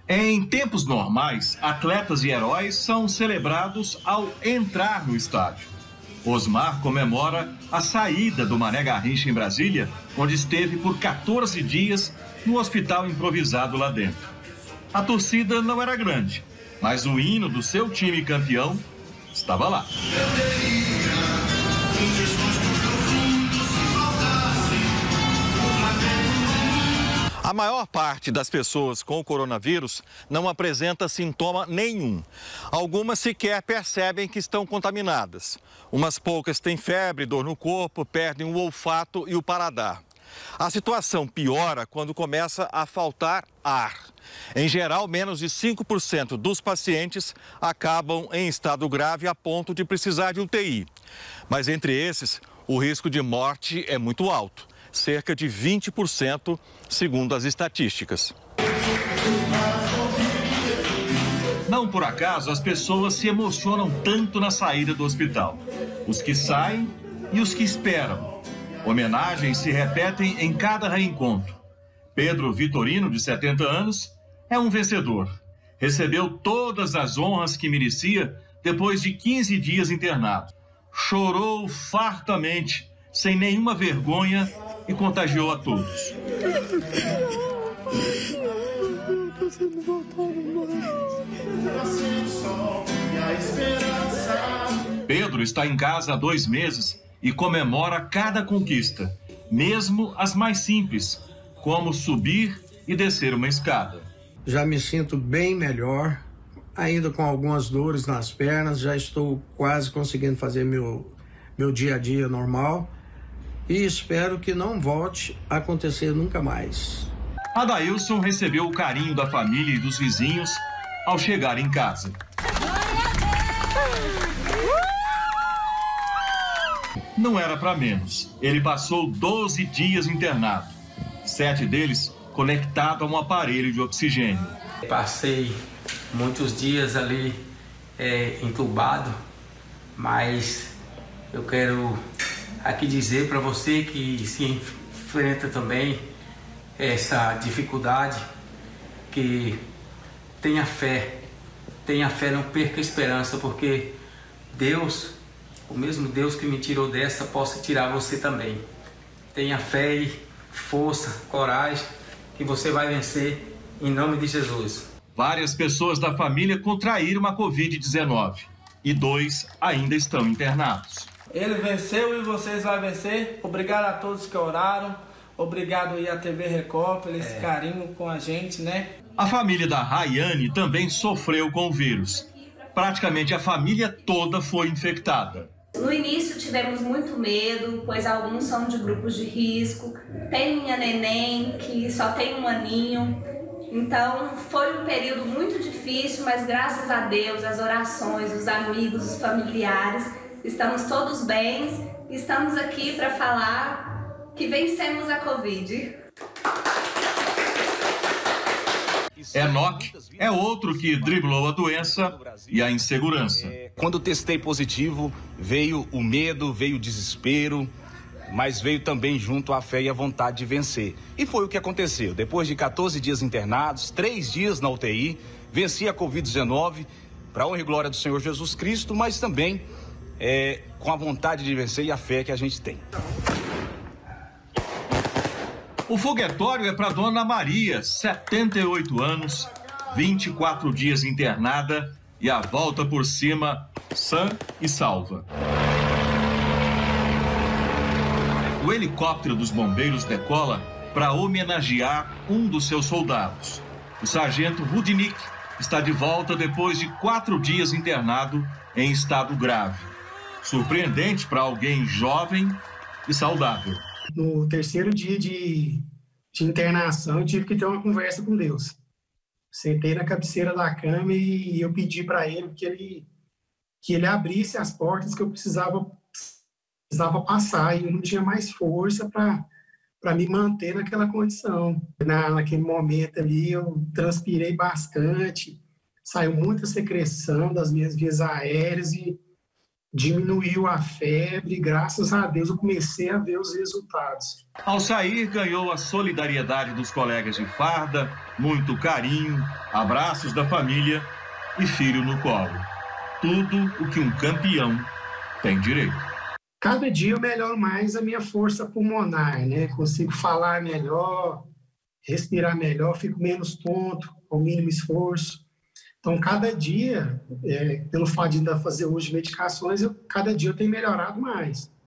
Em tempos normais, atletas e heróis são celebrados ao entrar no estádio. Osmar comemora a saída do Mané Garrincha em Brasília, onde esteve por 14 dias no hospital improvisado lá dentro. A torcida não era grande, mas o hino do seu time campeão estava lá. A maior parte das pessoas com o coronavírus não apresenta sintoma nenhum. Algumas sequer percebem que estão contaminadas. Umas poucas têm febre, dor no corpo, perdem o olfato e o paladar. A situação piora quando começa a faltar ar. Em geral, menos de 5% dos pacientes acabam em estado grave a ponto de precisar de UTI. Mas entre esses, o risco de morte é muito alto. Cerca de 20%, segundo as estatísticas. Não por acaso as pessoas se emocionam tanto na saída do hospital. Os que saem e os que esperam. Homenagens se repetem em cada reencontro. Pedro Vitorino, de 70 anos, é um vencedor. Recebeu todas as honras que merecia depois de 15 dias internado. Chorou fartamente, sem nenhuma vergonha, e contagiou a todos. Pedro está em casa há 2 meses e comemora cada conquista, mesmo as mais simples, como subir e descer uma escada. Já me sinto bem melhor, ainda com algumas dores nas pernas, já estou quase conseguindo fazer meu dia a dia normal. E espero que não volte a acontecer nunca mais. Adailson recebeu o carinho da família e dos vizinhos ao chegar em casa. Não era para menos. Ele passou 12 dias internado. 7 deles conectado a um aparelho de oxigênio. Passei muitos dias ali entubado, mas eu quero aqui dizer para você que se enfrenta também essa dificuldade, que tenha fé, não perca a esperança, porque Deus, o mesmo Deus que me tirou dessa, possa tirar você também. Tenha fé e força, coragem, que você vai vencer em nome de Jesus. Várias pessoas da família contraíram a Covid-19 e 2 ainda estão internados. Ele venceu e vocês vão vencer. Obrigado a todos que oraram. Obrigado aí à TV Record pelo esse carinho com a gente, né? A família da Rayane também sofreu com o vírus. Praticamente a família toda foi infectada. No início tivemos muito medo, pois alguns são de grupos de risco. Tem minha neném, que só tem 1 aninho. Então foi um período muito difícil, mas graças a Deus, as orações, os amigos, os familiares, estamos todos bem, estamos aqui para falar que vencemos a Covid. Enoque é outro que driblou a doença e a insegurança. Quando testei positivo, veio o medo, veio o desespero, mas veio também junto a fé e a vontade de vencer. E foi o que aconteceu. Depois de 14 dias internados, 3 dias na UTI, venci a Covid-19, para a honra e glória do Senhor Jesus Cristo, mas também com a vontade de vencer e a fé que a gente tem. O foguetório é para Dona Maria, 78 anos, 24 dias internada e a volta por cima, sã e salva. O helicóptero dos bombeiros decola para homenagear um dos seus soldados. O sargento Rudnick está de volta depois de 4 dias internado em estado grave. Surpreendente para alguém jovem e saudável. No 3º dia de internação, eu tive que ter uma conversa com Deus. Sentei na cabeceira da cama e eu pedi para ele que ele abrisse as portas que eu precisava passar, e eu não tinha mais força para me manter naquela condição. Naquele momento ali, eu transpirei bastante, saiu muita secreção das minhas vias aéreas diminuiu a febre, graças a Deus eu comecei a ver os resultados. Ao sair, ganhou a solidariedade dos colegas de farda, muito carinho, abraços da família e filho no colo. Tudo o que um campeão tem direito. Cada dia eu melhoro mais a minha força pulmonar, né? Consigo falar melhor, respirar melhor, fico menos tonto, com o mínimo esforço. Então, cada dia, pelo fato de ainda fazer uso de medicações, cada dia eu tenho melhorado mais.